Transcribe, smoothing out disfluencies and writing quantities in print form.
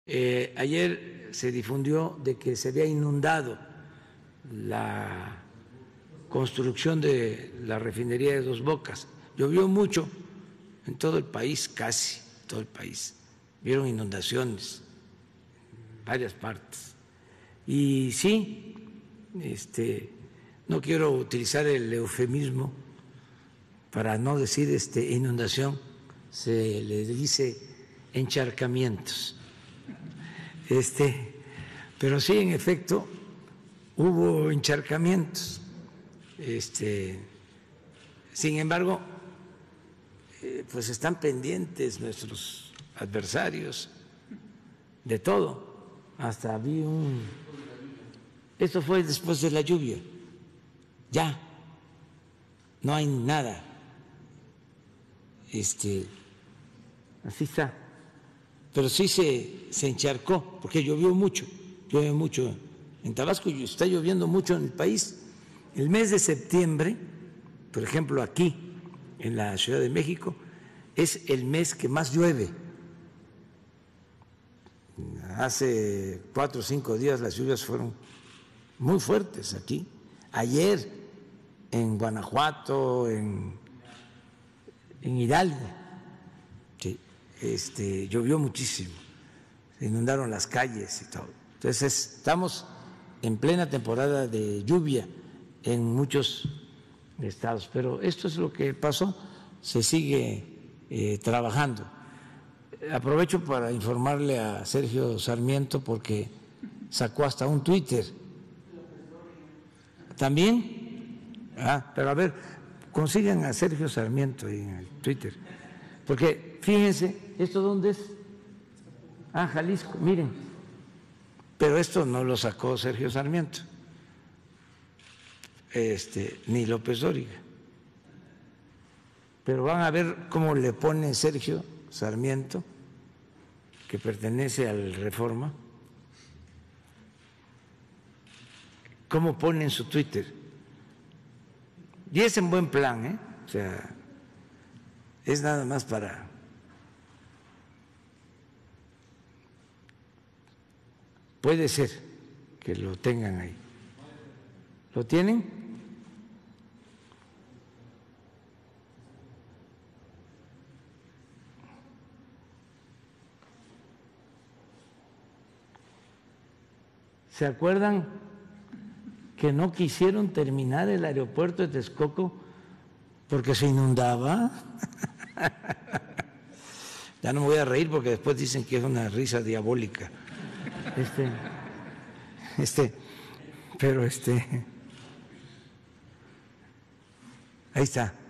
Ayer se difundió de que se había inundado la construcción de la refinería de Dos Bocas. Llovió mucho en todo el país, casi todo el país. Vieron inundaciones en varias partes. Y sí, no quiero utilizar el eufemismo para no decir inundación, se le dice encharcamientos. Pero sí, en efecto, hubo encharcamientos. Sin embargo, pues están pendientes nuestros adversarios de todo. Hasta vi esto fue después de la lluvia. Ya no hay nada. Así está. Pero sí se encharcó porque llueve mucho en Tabasco y está lloviendo mucho en el país. El mes de septiembre, por ejemplo, aquí en la Ciudad de México, es el mes que más llueve. Hace 4 o 5 días las lluvias fueron muy fuertes aquí. Ayer en Guanajuato, en Hidalgo, llovió muchísimo, se inundaron las calles y todo. Entonces estamos en plena temporada de lluvia en muchos estados, pero esto es lo que pasó, se sigue trabajando. Aprovecho para informarle a Sergio Sarmiento porque sacó hasta un Twitter. ¿También? Pero a ver, consigan a Sergio Sarmiento ahí en el Twitter, porque fíjense, ¿esto dónde es? Jalisco, miren, pero esto no lo sacó Sergio Sarmiento, ni López Dóriga, pero van a ver cómo le pone Sergio Sarmiento, que pertenece al Reforma, cómo pone en su Twitter, y es en buen plan, o sea, es nada más para puede ser que lo tengan ahí. ¿Lo tienen? ¿Se acuerdan que no quisieron terminar el aeropuerto de Texcoco porque se inundaba? Ya no me voy a reír porque después dicen que es una risa diabólica. Pero ahí está.